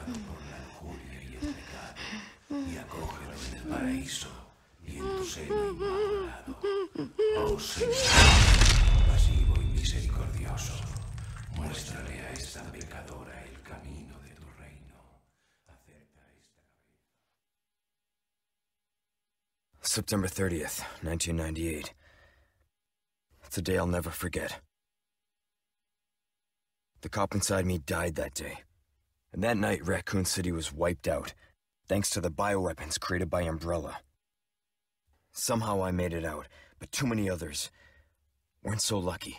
cegado por la lujuria y el pecado, y acógelo en el paraíso, y en tu seno inmaculado. Oh Señor, pasivo y misericordioso, muéstrale a esta pecadora el camino de tu reino. Acerca esta cabeza. September 30th, 1998. It's a day I'll never forget. The cop inside me died that day. And that night, Raccoon City was wiped out, thanks to the bioweapons created by Umbrella. Somehow I made it out, but too many others weren't so lucky.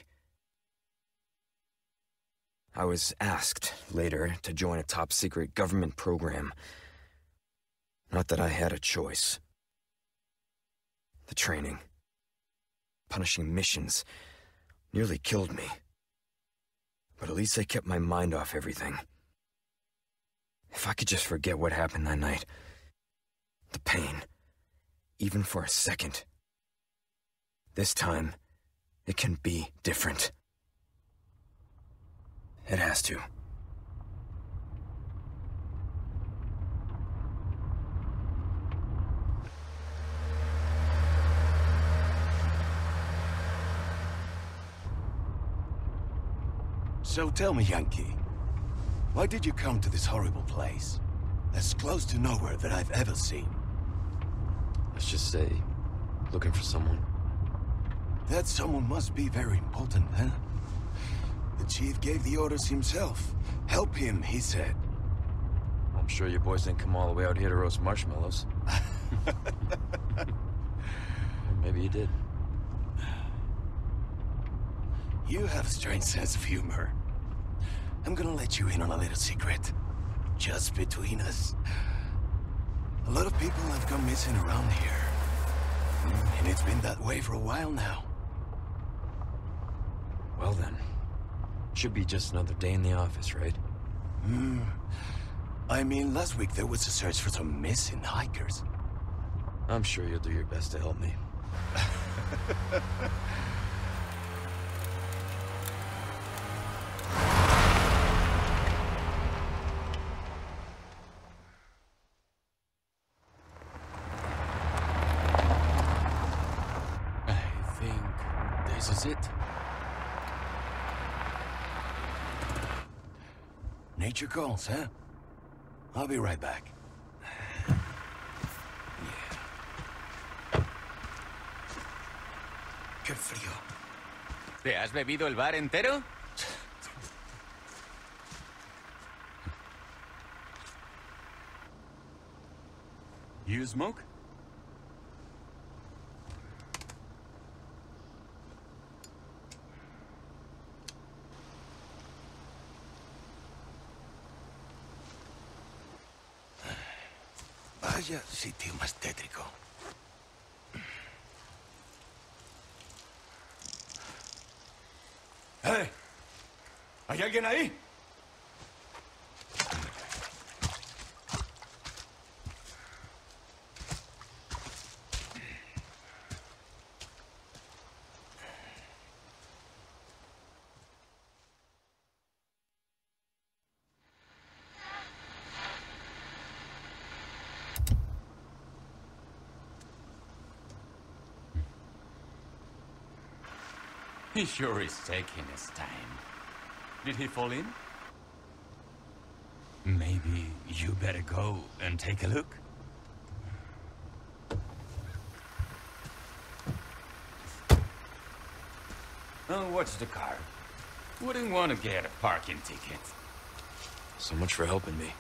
I was asked, later, to join a top-secret government program. Not that I had a choice. The training, punishing missions, nearly killed me. But at least I kept my mind off everything. If I could just forget what happened that night. The pain. Even for a second. This time, it can be different. It has to. So tell me, Yankee, why did you come to this horrible place? As close to nowhere that I've ever seen. Let's just say, looking for someone. That someone must be very important, huh? The chief gave the orders himself. Help him, he said. I'm sure your boys didn't come all the way out here to roast marshmallows. Maybe you did. You have a strange sense of humor. I'm gonna let you in on a little secret. Just between us. A lot of people have gone missing around here. And it's been that way for a while now. Well then, should be just another day in the office, right? I mean, last week there was a search for some missing hikers. I'm sure you'll do your best to help me. This is it. Nature calls, huh? I'll be right back. Qué frío. ¿Te has bebido el bar entero? You smoke? Vaya sitio más tétrico. ¡Hey! ¿Hay alguien ahí? He sure is taking his time. Did he fall in? Maybe you better go and take a look. Oh, watch the car. Wouldn't want to get a parking ticket. So much for helping me.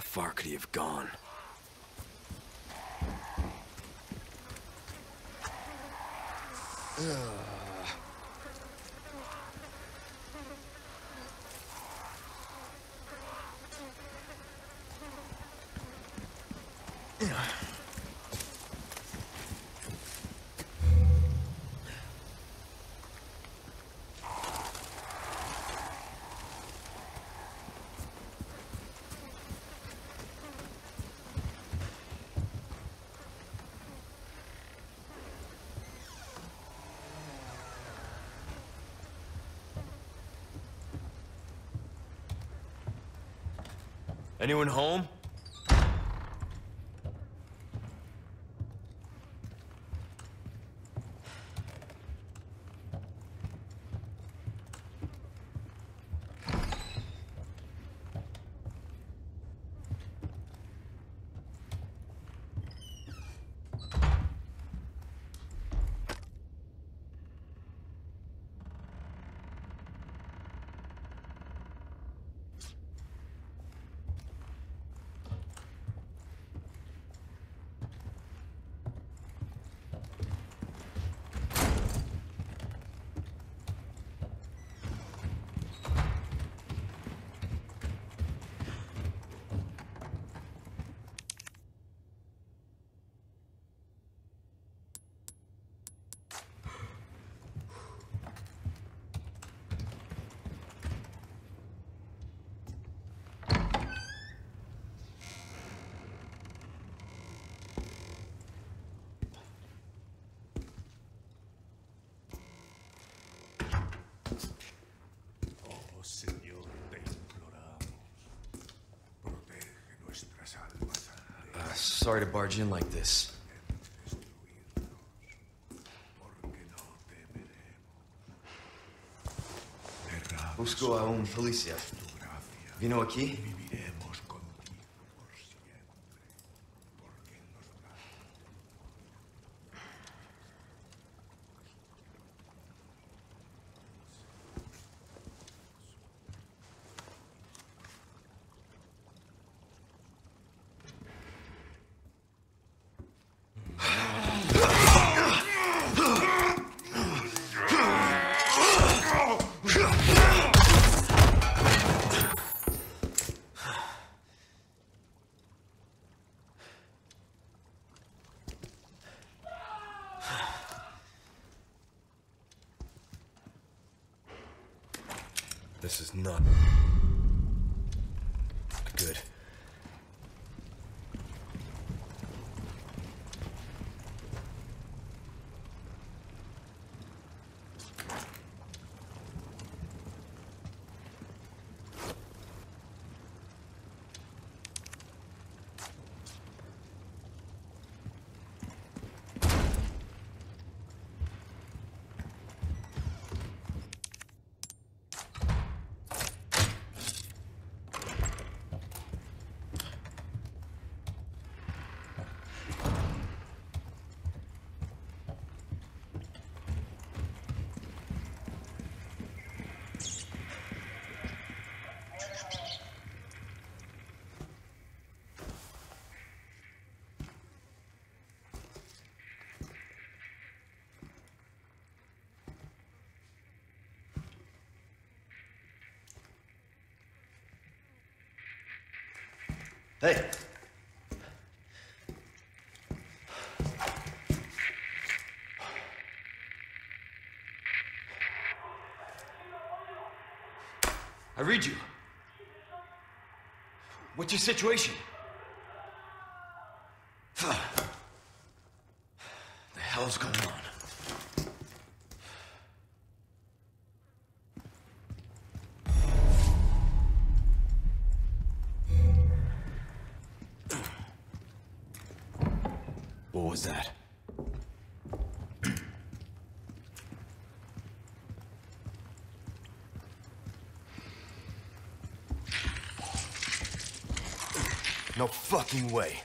far could he have gone? Anyone home? Sorry to barge in like this. Busco a un policía. ¿Vino aquí? This is not good. Hey! I read you. What's your situation? The hell's going on? What was that? No fucking way.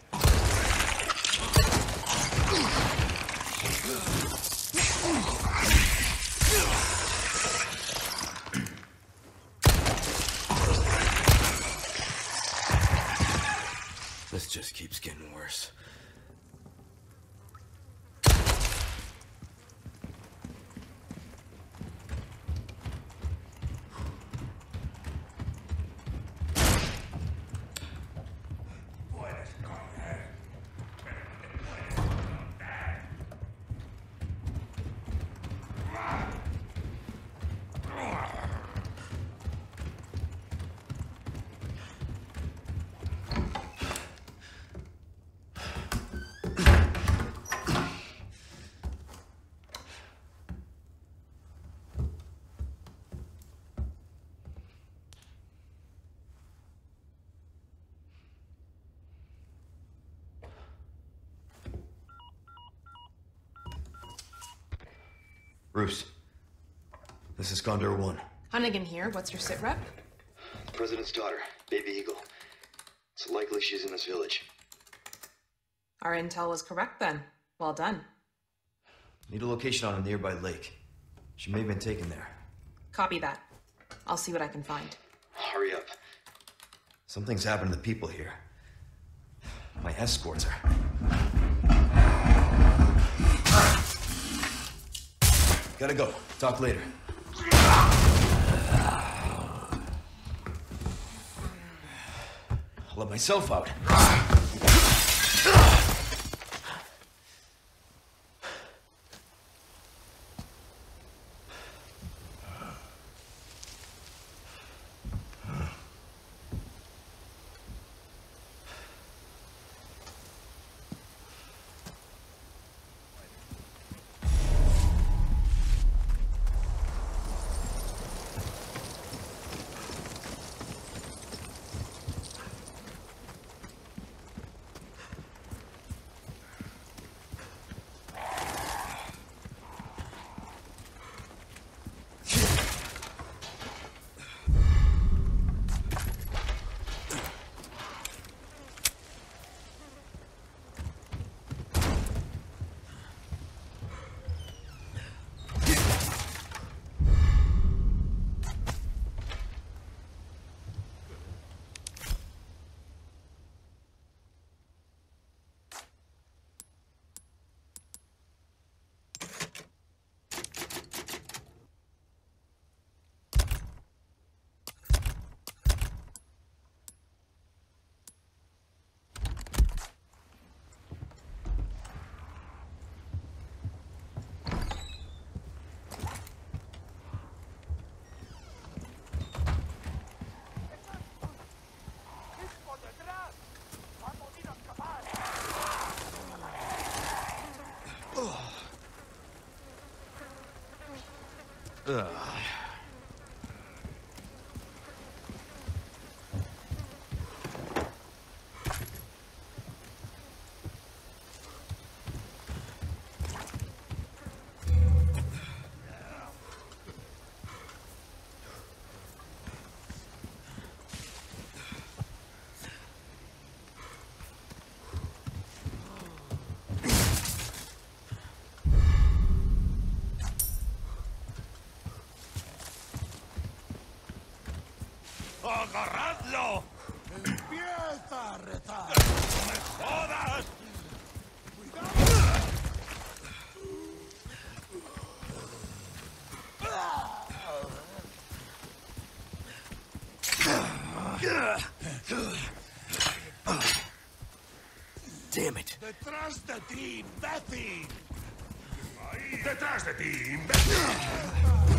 Bruce, this is Condor 1. Hunnigan here. What's your sit rep? The President's daughter, Baby Eagle. It's likely she's in this village. Our intel was correct then. Well done. Need a location on a nearby lake. She may have been taken there. Copy that. I'll see what I can find. Hurry up. Something's happened to the people here. My escorts are... Gotta go. Talk later. I'll let myself out. ¡Agarradlo! ¡Empieza a rezar! ¡No me jodas! Damn it! ¡Detrás de ti, imbécil! ¡Detrás de ti, imbécil!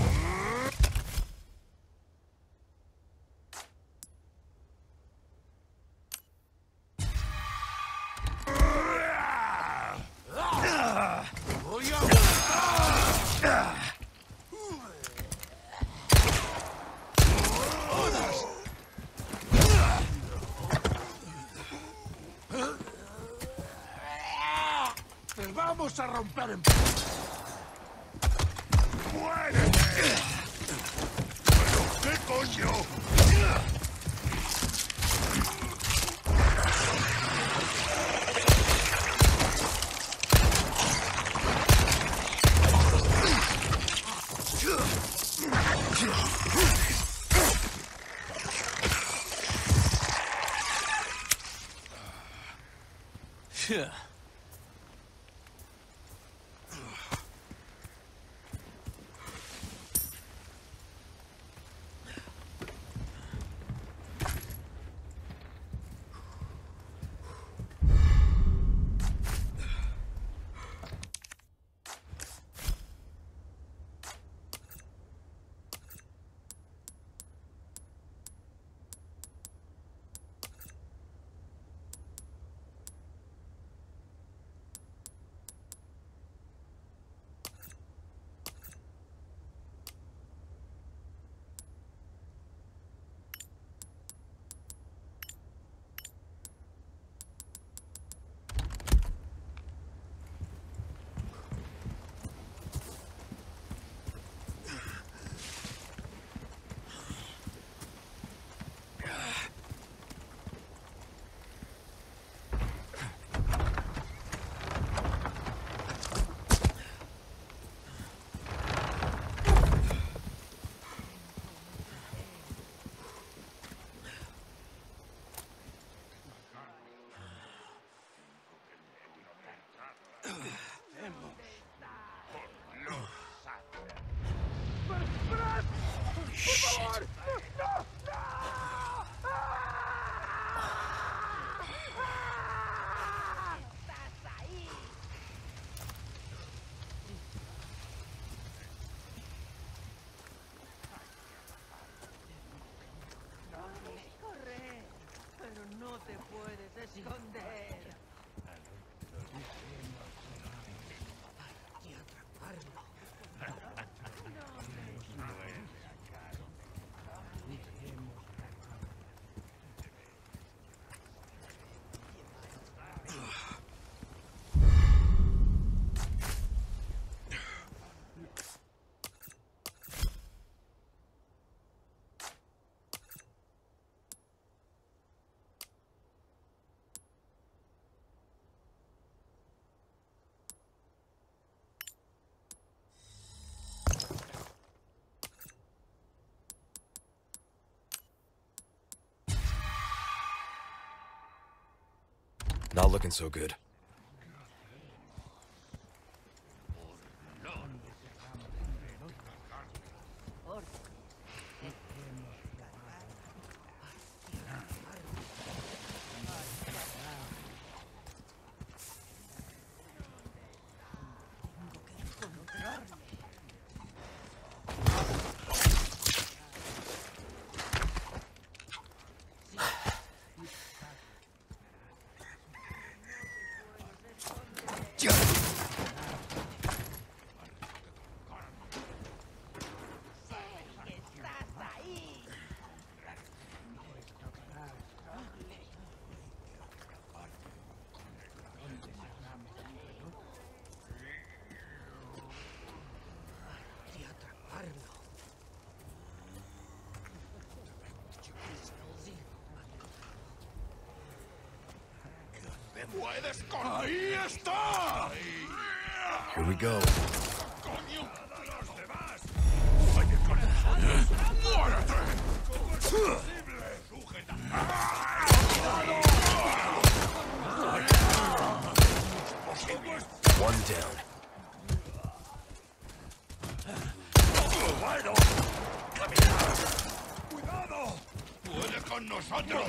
¡Vamos a romper en... ¡Muérete! ¿Pero qué coño? Not looking so good. ¡Ahí está! Here we go. One down. ¡Cuidado! ¡Puede con nosotros!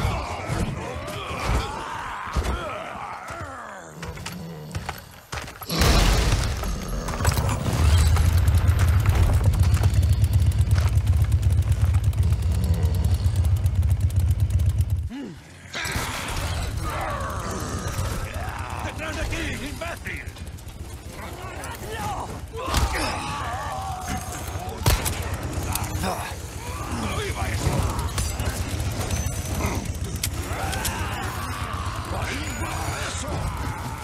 ¡Detrás de aquí, imbécil! ¡No iba eso! ¡Ahí va eso!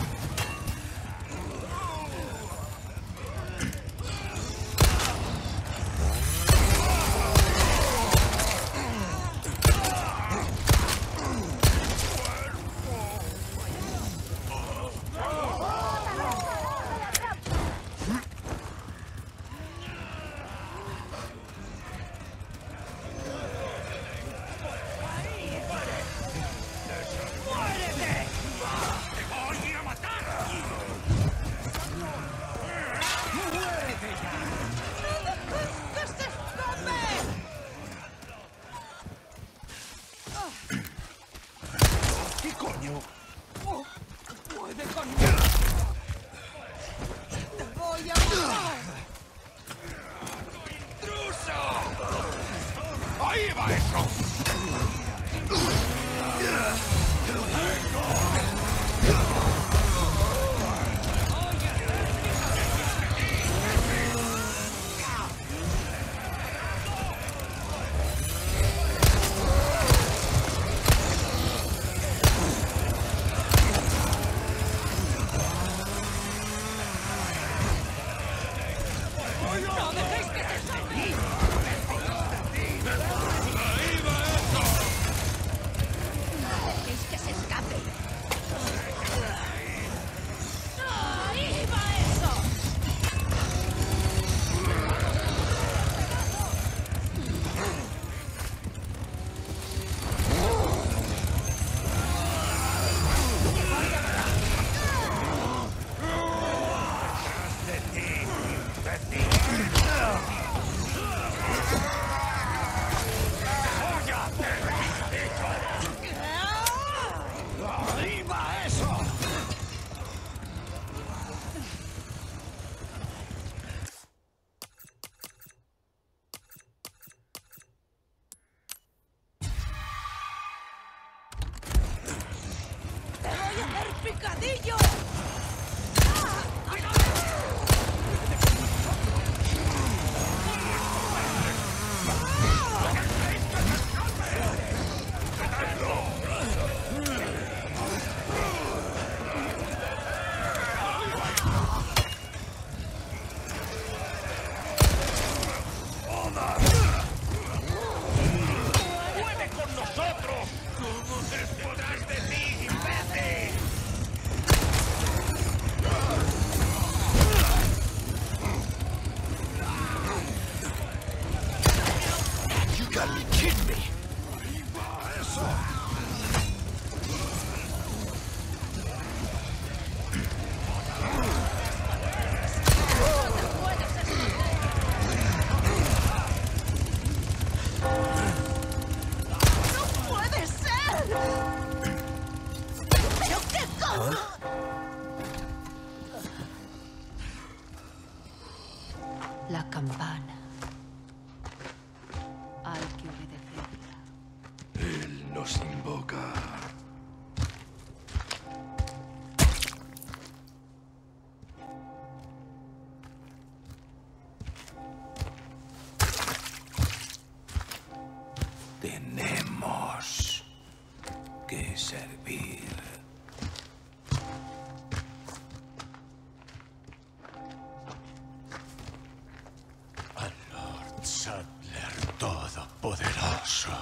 ¿Qué coño? ¡Puede conmigo! ¡Te voy a matar! ¡Intruso! ¡Ahí va eso! ¡No dejéis que se salga! ¡Dejéis que se escape! ¡Ahí va eso! ¡Ahí va eso! ¡Picadillo! La campana. Hay que obedecerla. Él nos invoca. Tenemos que servir. Al Lord Saddler Todopoderoso.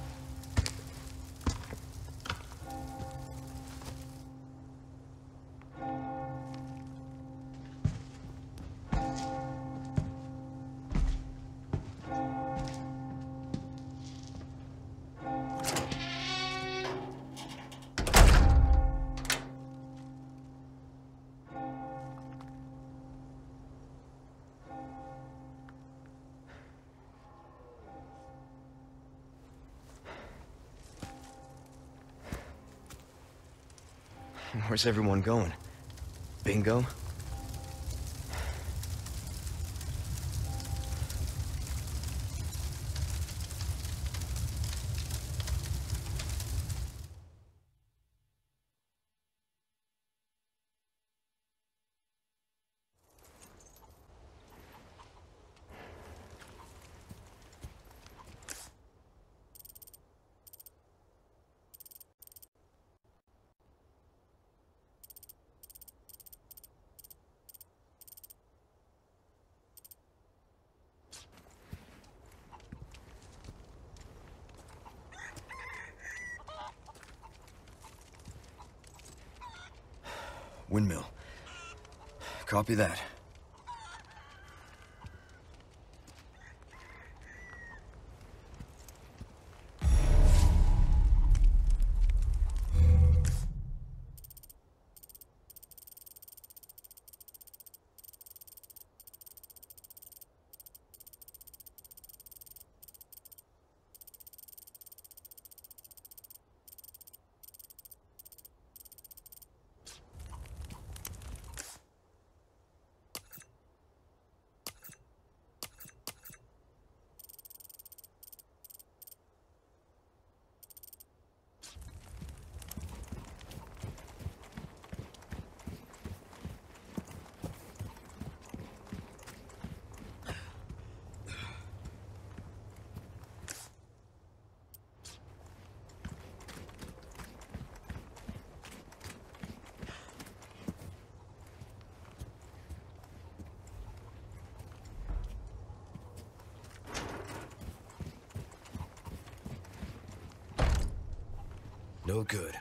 Where's everyone going? Bingo? Windmill. Copy that. No good.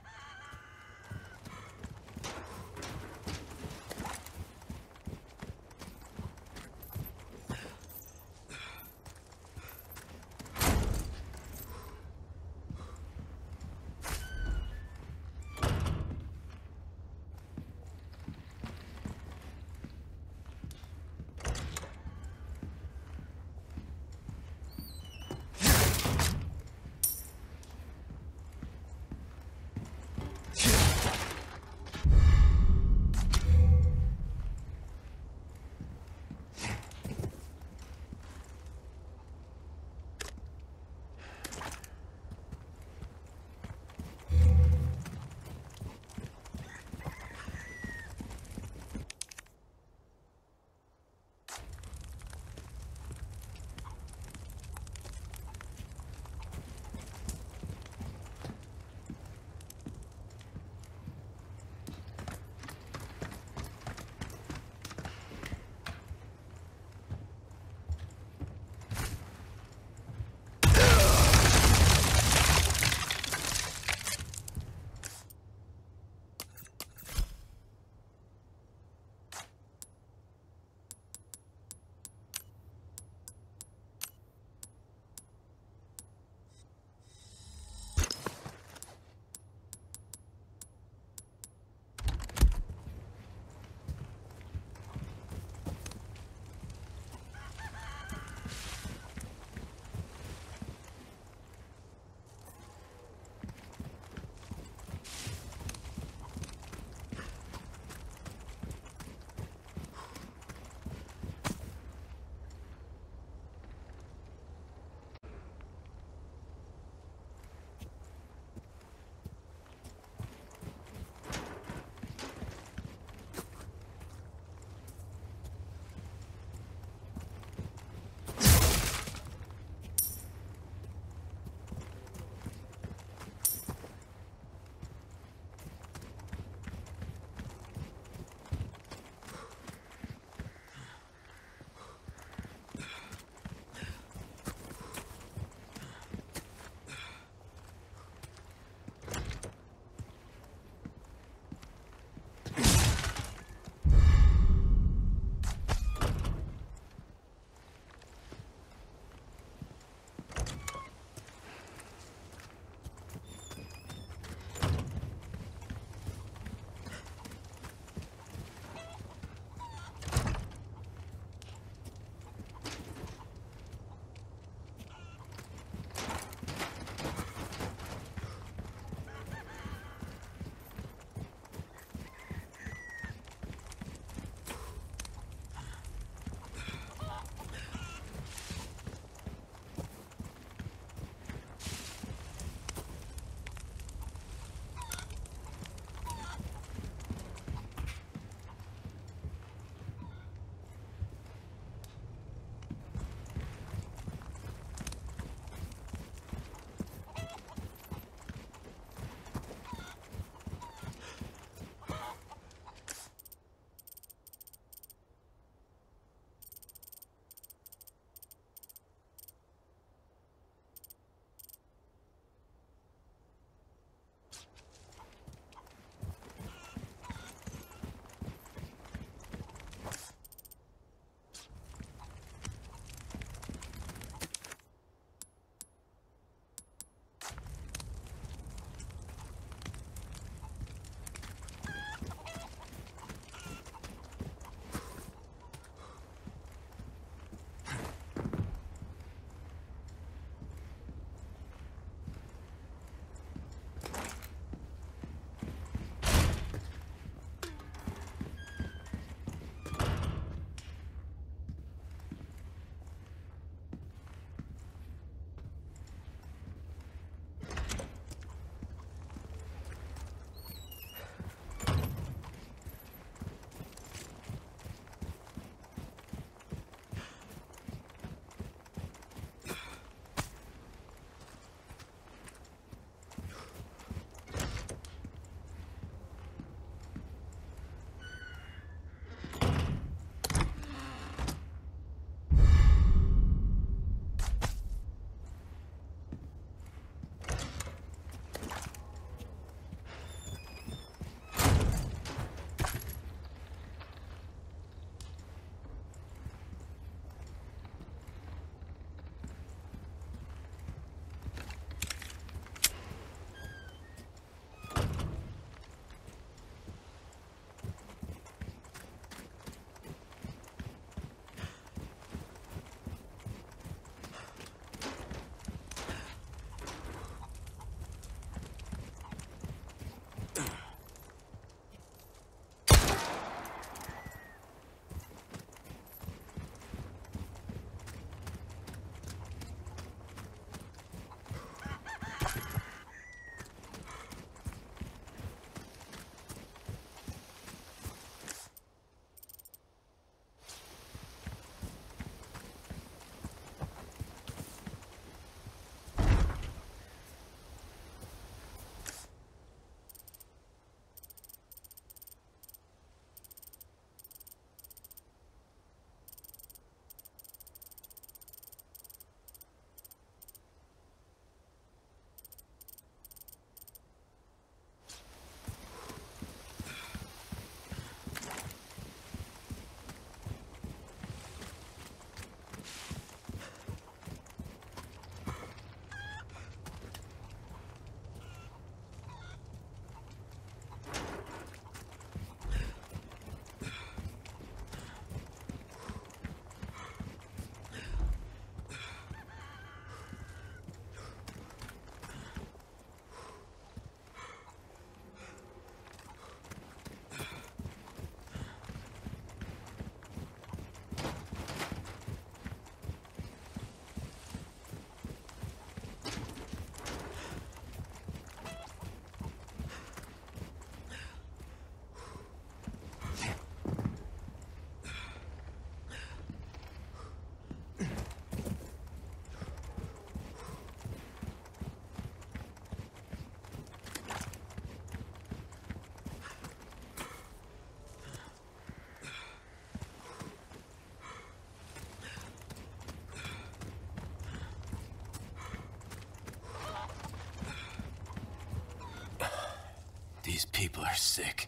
people are sick.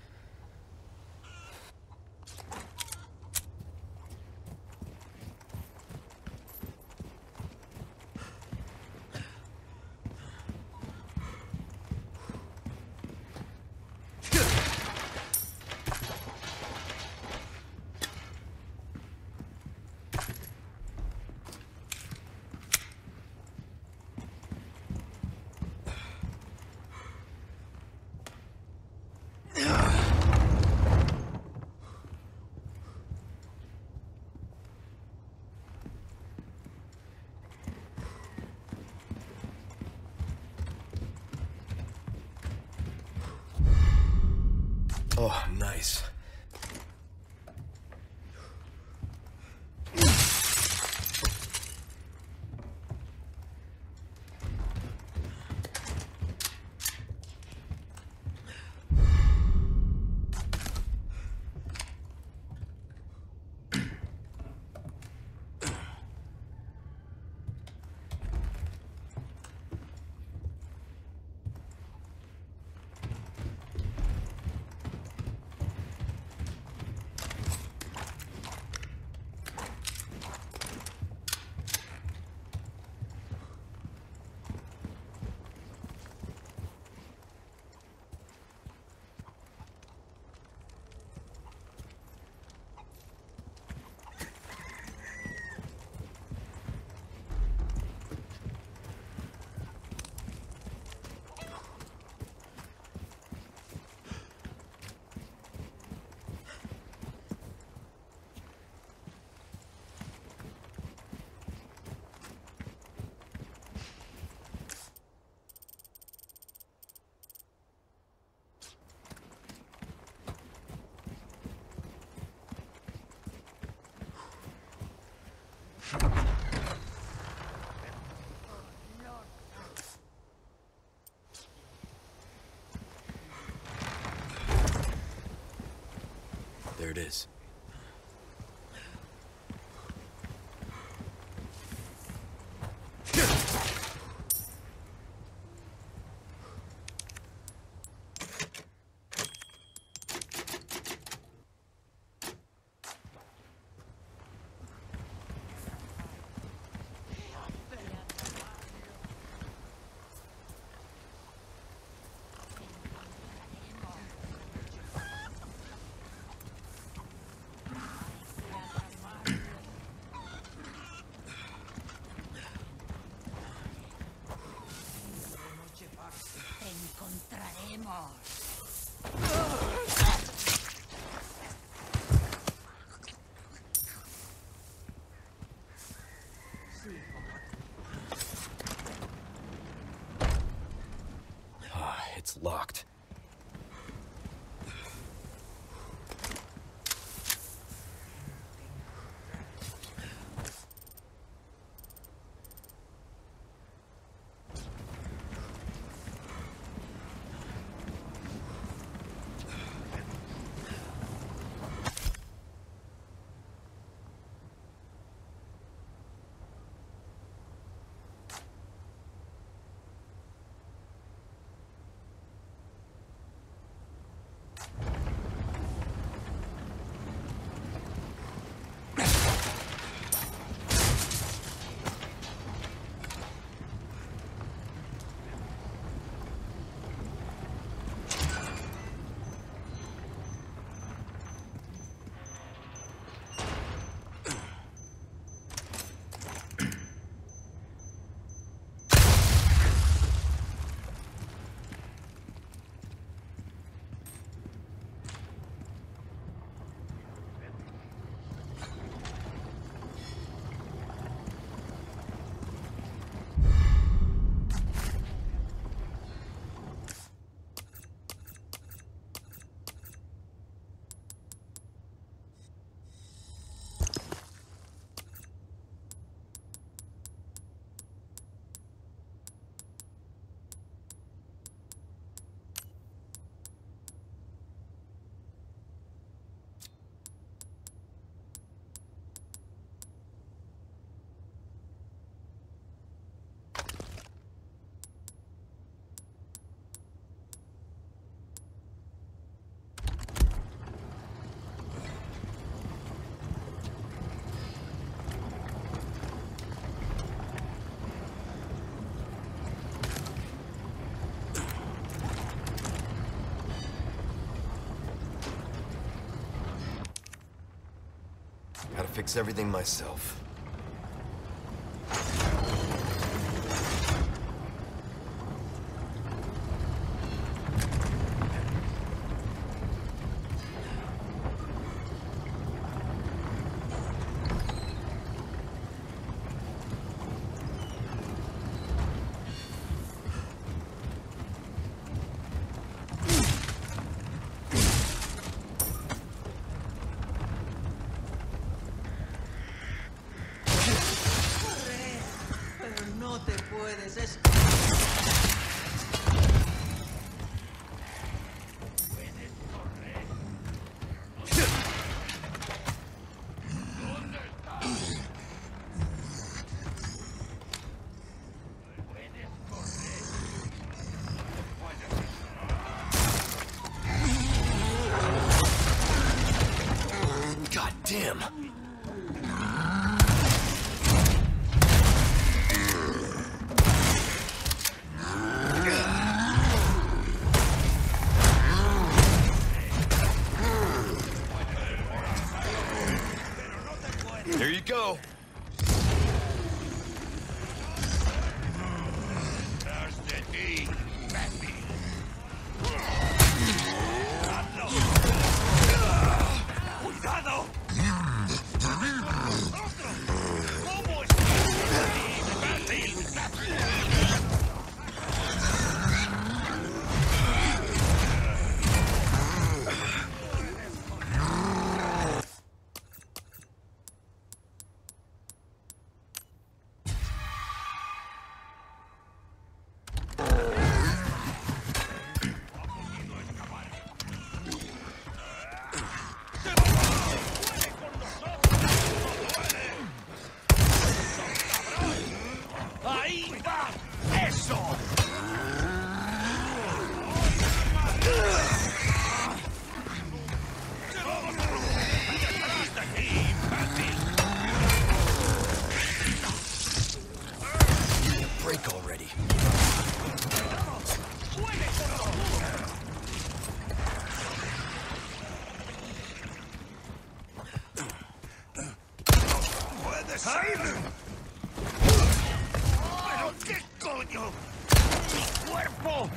Oh, nice. There it is. It's locked. fix everything myself. God damn! There you go. Break already. ¡Pero qué coño! ¡Mi cuerpo!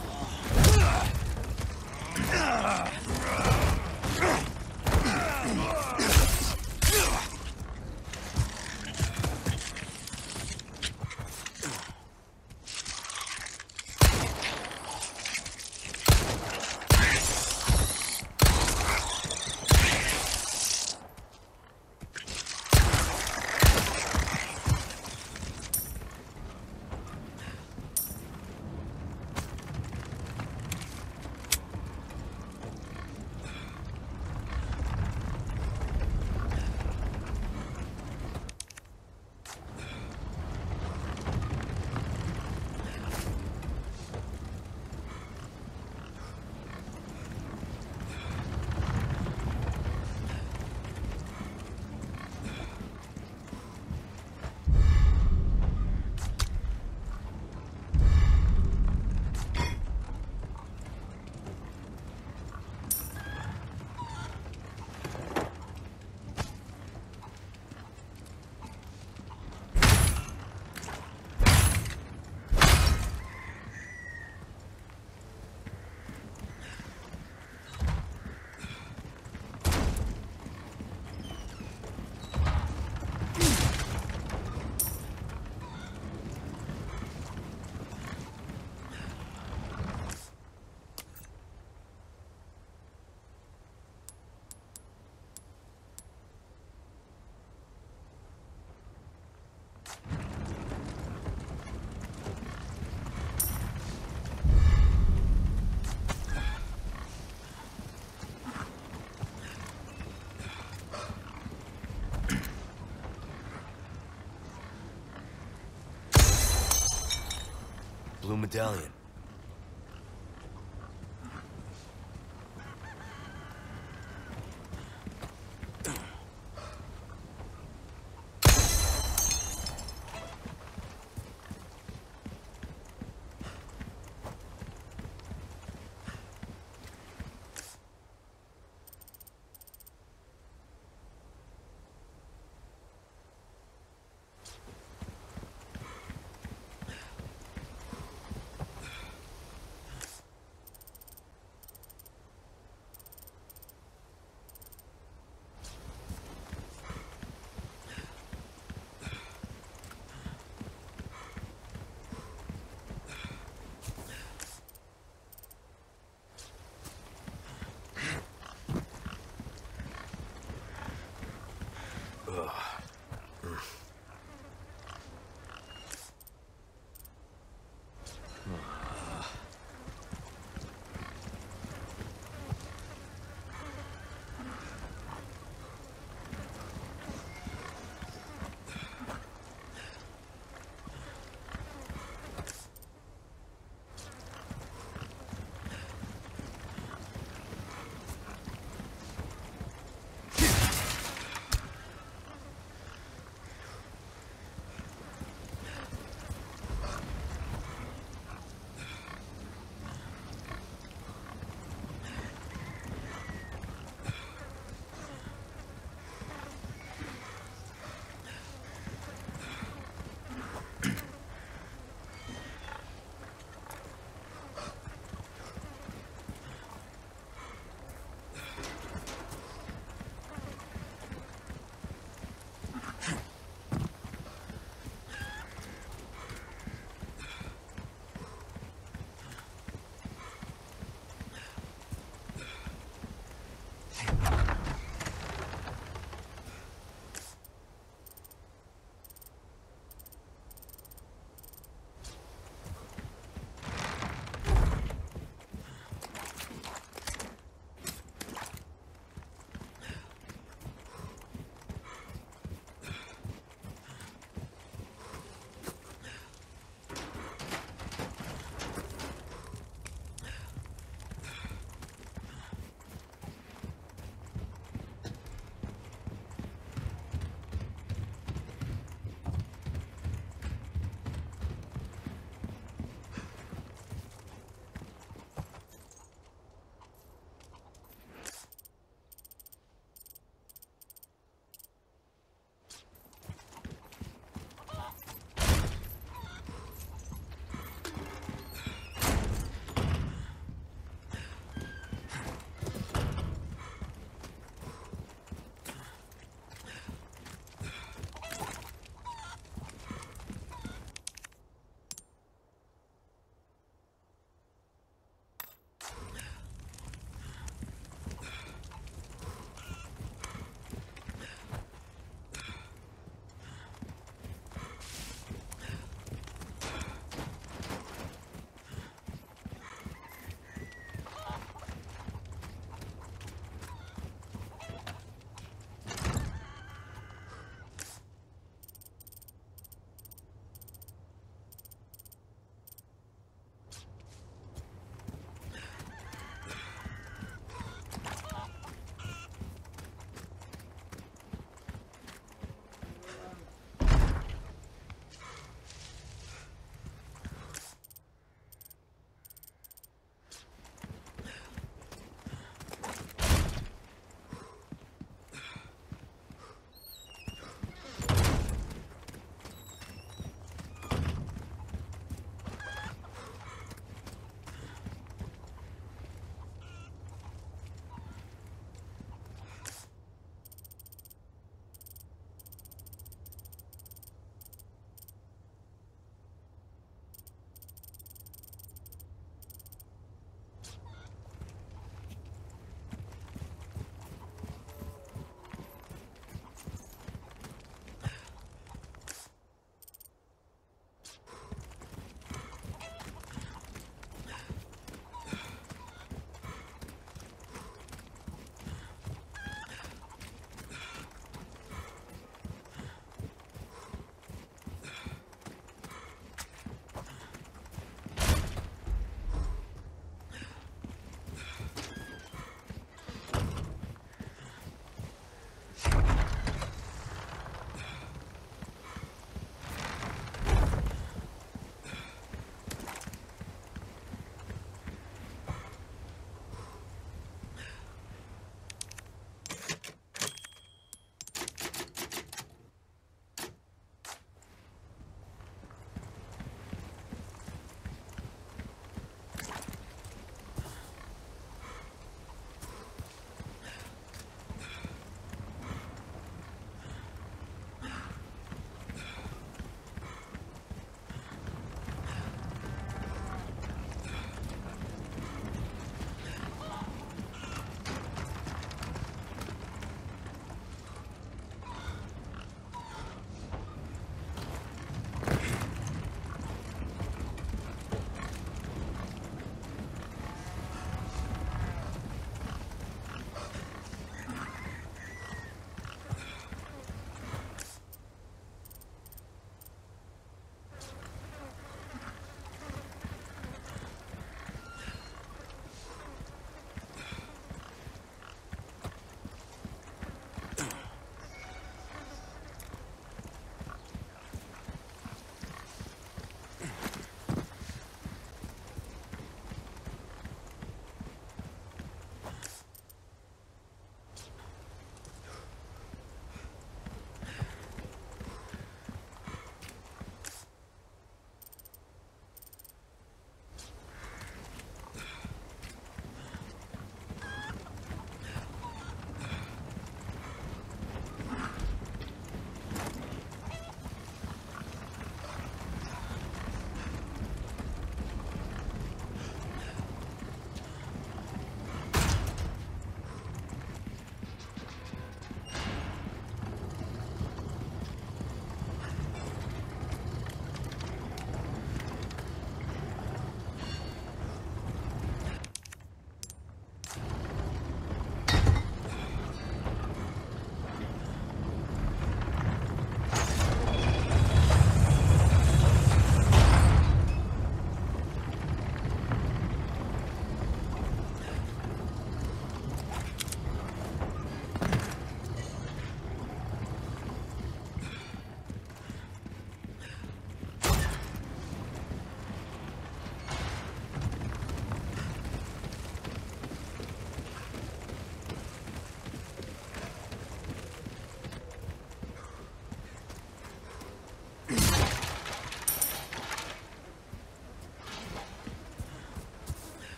Blue medallion.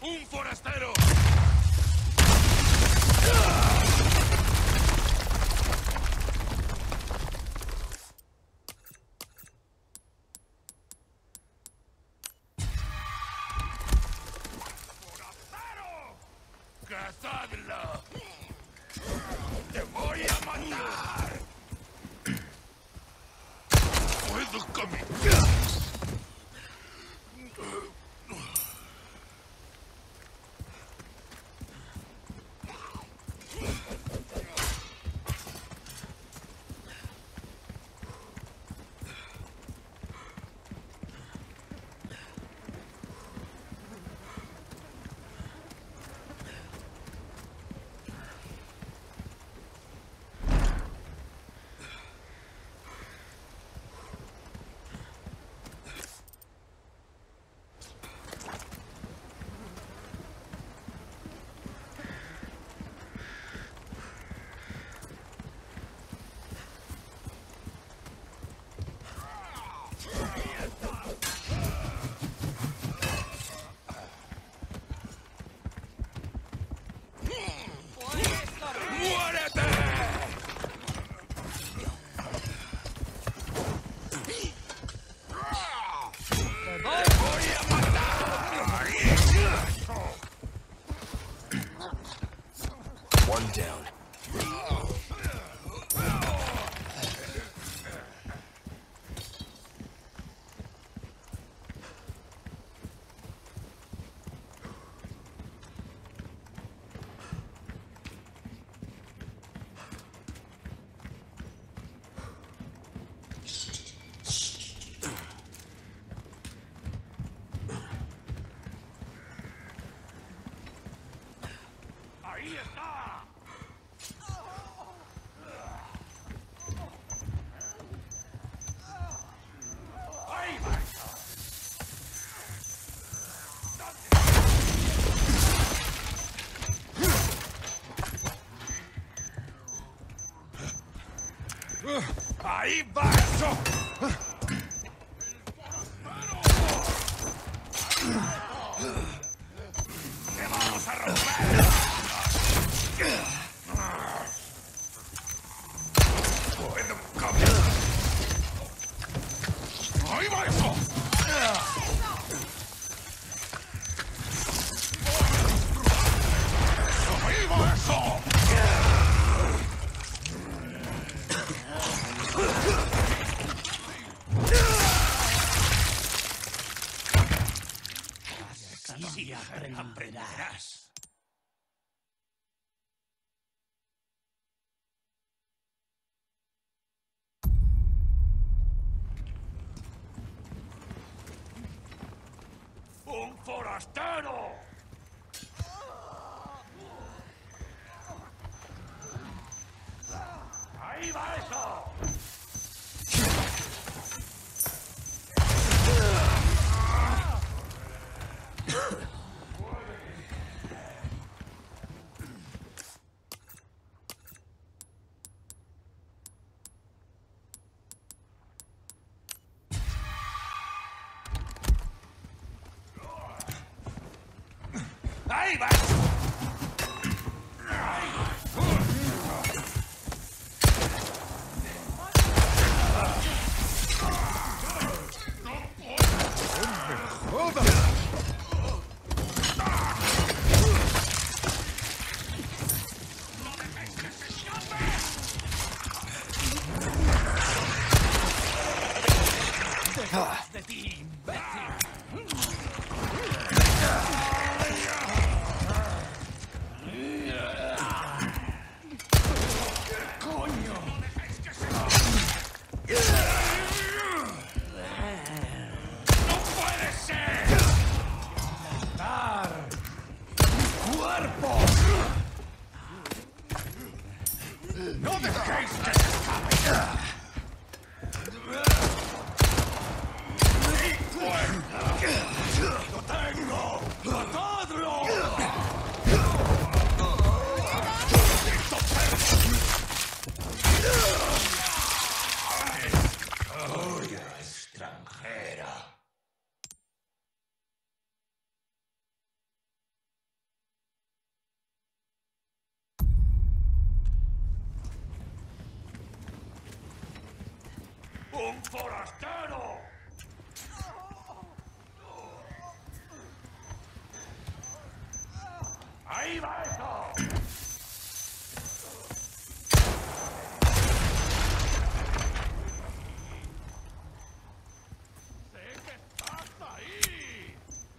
¡Un forastero! ¡Cazadlo! ¡Te voy a matar! ¡Puedo caminar! One down. ¡Ahí está! ¡Ahí va! ¡Ahí va eso! ¡Te vamos a romper! ¡Puedo caminar! ¡Ahí va eso! ¡Ahí va eso! Así aprenderás. ¡Un forastero! ¡Ahí va eso! ¡Ahí va! ¡De ti, imbécil! ¡No dejéis que se escape! ¡Lo tengo! forastero! ¡Ahí va eso! ¡Sé que estás ahí!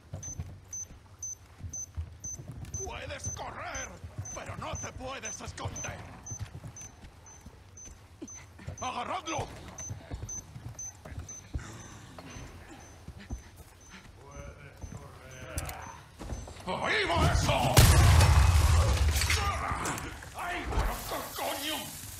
Puedes correr, pero no te puedes esconder. ¡Agarradlo! ¡Ahí va eso! ¡Ay, pero qué coño!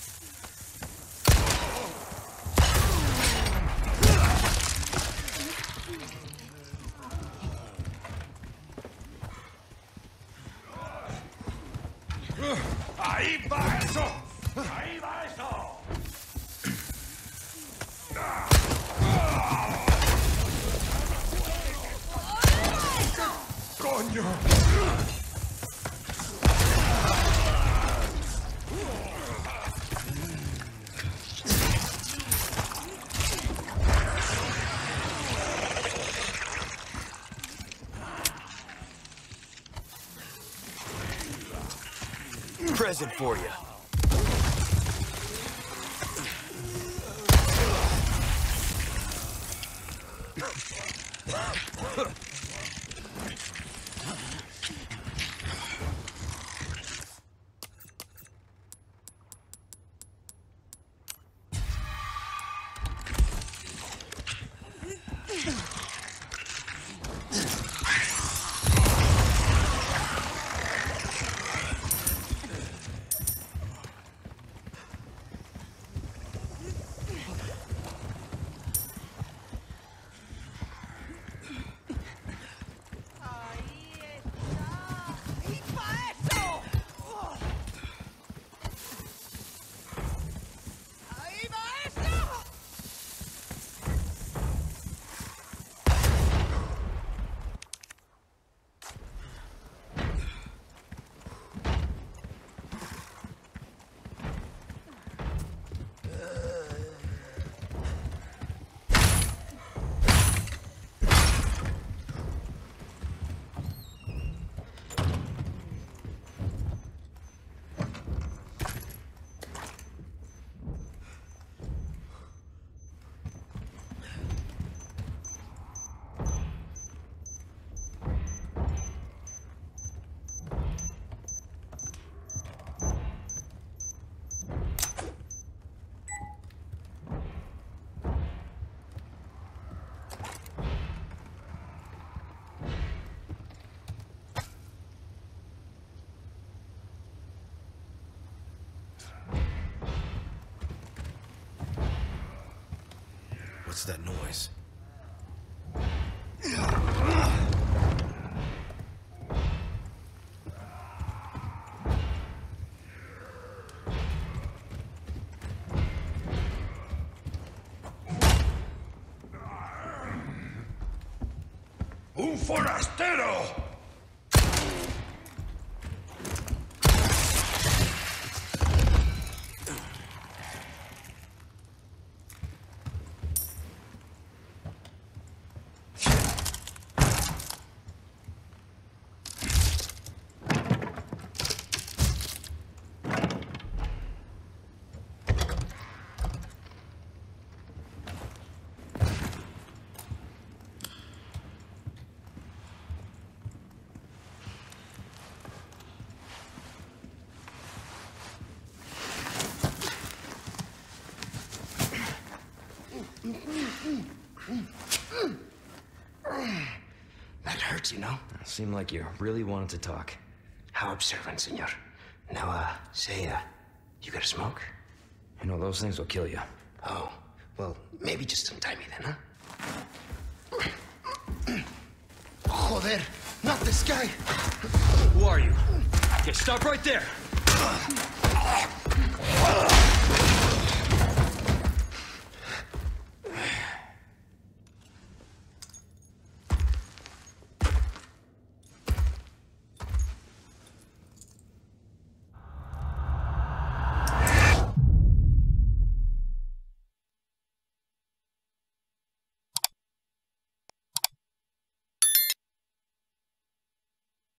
¡Ahí va eso! ¡Ahí va eso! ¡Coño! Present for you. What's that noise? ¡Un forastero! That hurts, you know? Seemed like you really wanted to talk. How observant, senor. Now, say, you got a smoke? You know, those things will kill you. Oh, well, maybe just some timey then, huh? Joder, not this guy! Who are you? Okay, stop right there!